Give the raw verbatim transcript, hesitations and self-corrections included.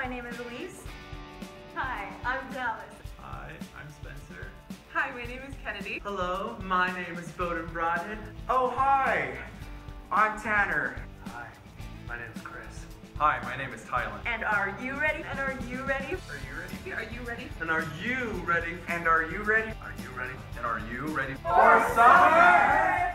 my name is Elise. Hi, I'm Dallas. Hi, I'm Spencer. Hi, my name is Kennedy. Hello, my name is Bowden Broadhead. Oh, hi, I'm Tanner. Hi, my name is Chris. Hi, my name is Tylen. And are you ready? And are you ready? Are you ready? Are you ready? And are you ready? And are you ready? Are you ready? And are you ready? For summer!